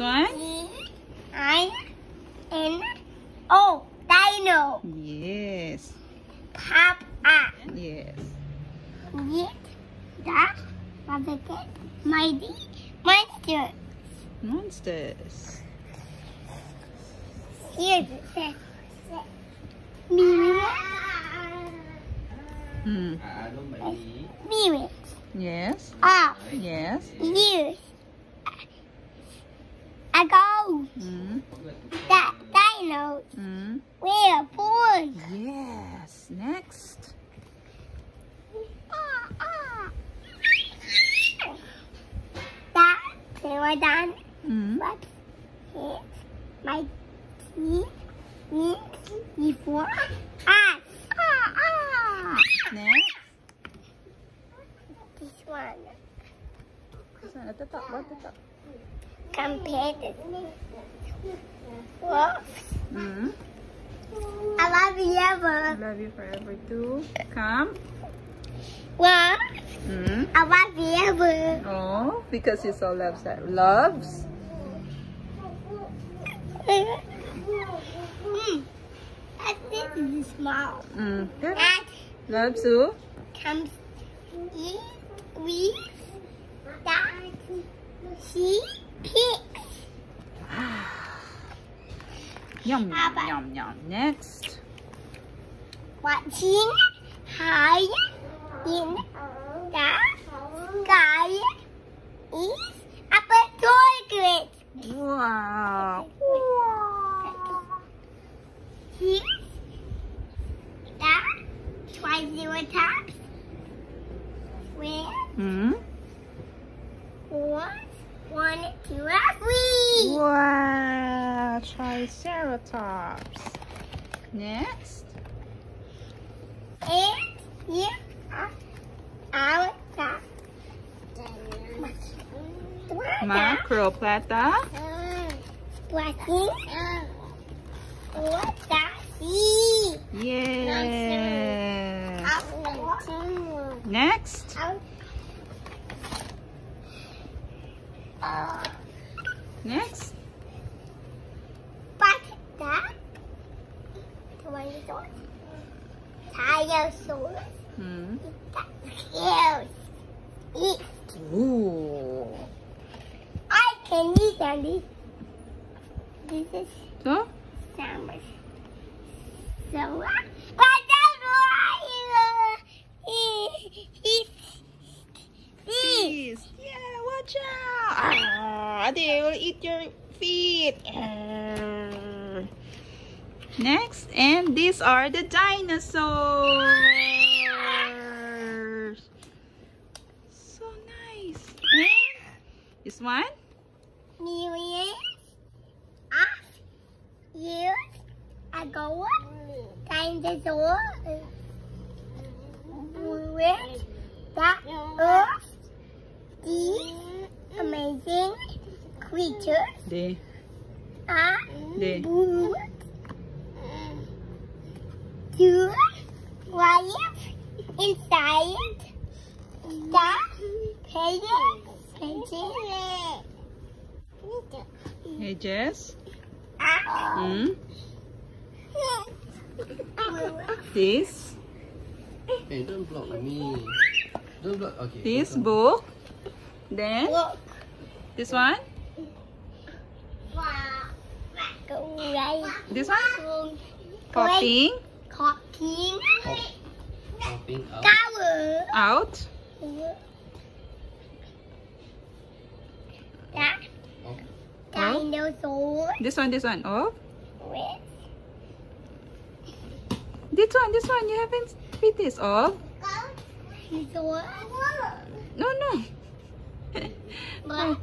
one? D-I-N-O. Dino. Yes. Papa. Yes. Yet that was a mighty monster. Monsters. Here's it says mirror. Mirror. Yes. Off. Yes. Years ago. That dinos were born. Yes. Next. That pterodon Mm. was hit my teeth before us. Next. This one This one at the top. What the top? compared to wolves. I love you ever. Love you forever too. Come. Wolves. I love you ever. Oh, because he so loves that. Loves. This is small. That Loves who? comes with that she picks. Yum, yum, yum, yum. Next. Watching high in the sky is a toilet. Wow. Here's the Triceratops where was 1, 2, 3. Wow. Triceratops. Next. And here are our Macroplata. watching what that see. Yes. Next. Next. But that dinosaurs that kills it. Ooh. I can eat candy. This is So? summer. So, but that's why Please. Yeah, watch out. Ah, they will eat your feet. Next, and these are the dinosaurs. So nice. And this one? millions of years ago, dinosaurs with the earth. These amazing creatures They. are They. born to live inside the Edges. pages. This. Hey, don't block me. Don't block. Okay. This book. Then Look. this one. This one. Popping Copying Popping up. cover out. that dinosaur This one. Oh. with This one. You haven't read this. Oh. dinosaur. No. But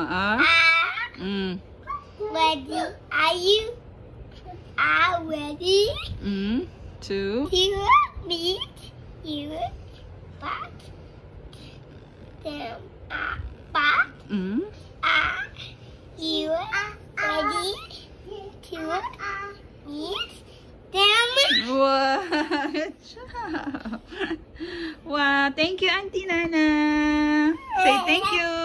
ready? Are you ready Two. to meet you? But them but are you ready to meet them? Wow. Good job. Wow. Thank you, Auntie Nana. Say thank you.